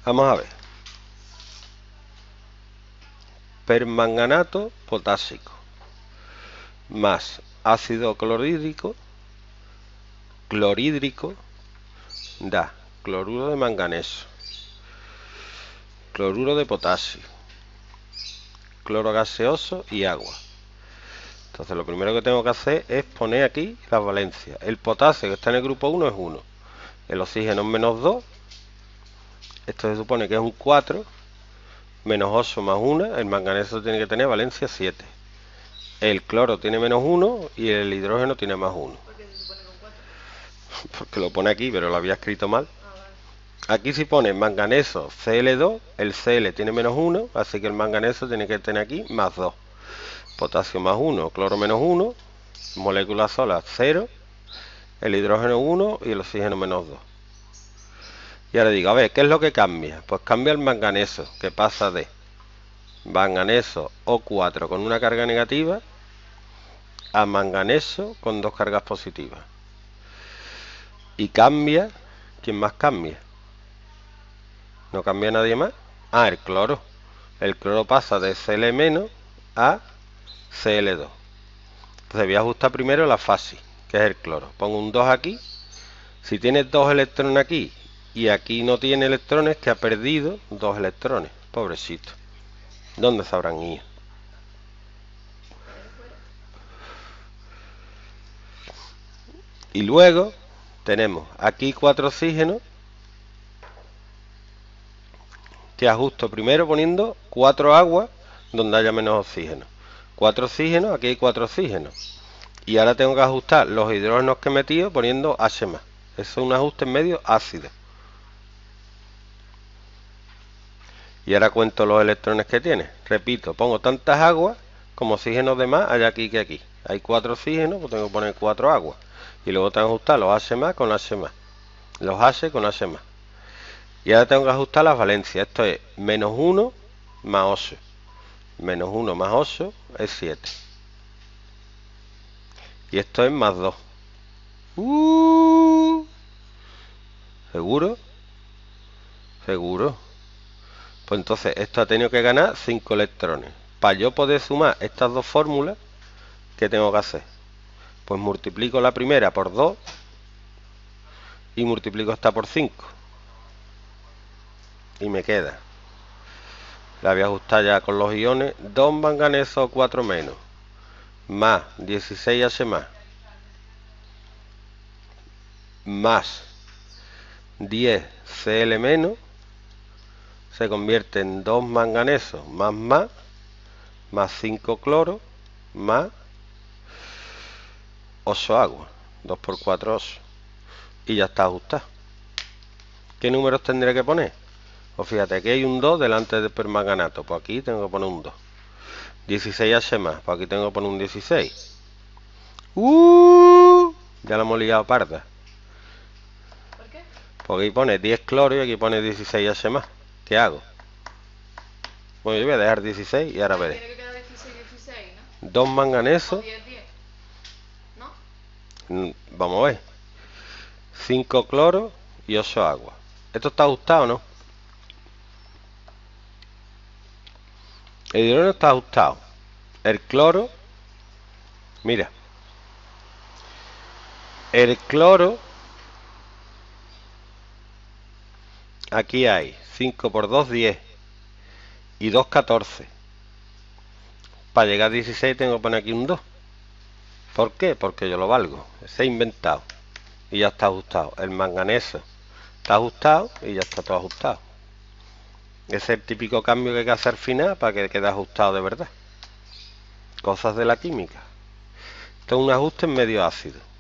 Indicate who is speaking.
Speaker 1: Vamos a ver. Permanganato potásico más ácido clorhídrico da cloruro de manganeso, cloruro de potasio, cloro gaseoso y agua. Entonces lo primero que tengo que hacer es poner aquí las valencias. El potasio que está en el grupo 1 es 1, el oxígeno es menos 2, esto se supone que es un 4, menos 8 más 1, el manganeso tiene que tener valencia 7. El cloro tiene menos 1 y el hidrógeno tiene más 1.
Speaker 2: ¿Por qué se supone con 4?
Speaker 1: Porque lo pone aquí, pero lo había escrito mal. Aquí si pone manganeso Cl2, el Cl tiene menos 1, así que el manganeso tiene que tener aquí más 2. Potasio más 1, cloro menos 1, moléculas solas 0, el hidrógeno 1 y el oxígeno menos 2. Y ahora digo, a ver, ¿qué es lo que cambia? Pues cambia el manganeso, que pasa de manganeso O4 con una carga negativa a manganeso con dos cargas positivas. Y cambia, ¿quién más cambia? ¿No cambia nadie más? Ah, el cloro. El cloro pasa de Cl- a Cl2. Entonces voy a ajustar primero la fase, que es el cloro. Pongo un 2 aquí. Si tiene 2 electrones aquí y aquí no tiene electrones, que ha perdido 2 electrones. Pobrecito. ¿Dónde se habrán ido? Y luego tenemos aquí 4 oxígenos, que ajusto primero poniendo 4 aguas donde haya menos oxígeno. 4 oxígenos, aquí hay 4 oxígenos. Y ahora tengo que ajustar los hidrógenos que he metido poniendo H+. Eso es un ajuste en medio ácido. Y ahora cuento los electrones que tiene. Repito, pongo tantas aguas como oxígenos de más hay aquí que aquí. Hay 4 oxígenos, pues tengo que poner 4 aguas. Y luego tengo que ajustar los H+ con H+. Los H con H+. Y ahora tengo que ajustar las valencias. Esto es menos 1 más 8. Menos 1 más 8 es 7. Y esto es más 2. ¿Seguro? Seguro. Pues entonces esto ha tenido que ganar 5 electrones. Para yo poder sumar estas dos fórmulas, ¿qué tengo que hacer? Pues multiplico la primera por 2 y multiplico esta por 5. Y me queda. La voy a ajustar ya con los iones. 2 manganeso 4 menos. Más 16H más 10 Cl menos. Se convierte en 2 manganesos más 5 cloro más 8 agua. 2 por 4, 8. Y ya está ajustado. ¿Qué números tendré que poner? Pues fíjate, aquí hay un 2 delante del permanganato. Pues aquí tengo que poner un 2. 16H+, pues aquí tengo que poner un 16. Ya la hemos liado parda.
Speaker 2: ¿Por qué?
Speaker 1: Porque aquí pone 10 cloro y aquí pone 16H+. ¿Qué hago? Bueno, yo voy a dejar 16 y ahora veré.
Speaker 2: Tiene que quedar 16, 16, ¿no?
Speaker 1: 2 manganesos.
Speaker 2: O 10, 10. ¿No?
Speaker 1: Vamos a ver. 5 cloro y 8 agua. ¿Esto está ajustado o no? El hidrógeno está ajustado. El cloro, mira, el cloro, aquí hay 5 por 2, 10 y 2, 14. Para llegar a 16 tengo que poner aquí un 2. ¿Por qué? Porque yo lo valgo. Se ha inventado y ya está ajustado. El manganeso está ajustado y ya está todo ajustado. Ese es el típico cambio que hay que hacer al final para que quede ajustado de verdad. Cosas de la química. Esto es un ajuste en medio ácido.